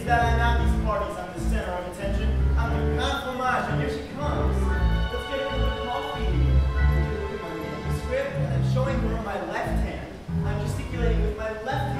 that I'm at these parties, I'm the center of attention. I'm the grand fromage, and here she comes. Let's get a cup of coffee. Take a look at my script, and I'm showing her my left hand. I'm gesticulating with my left hand.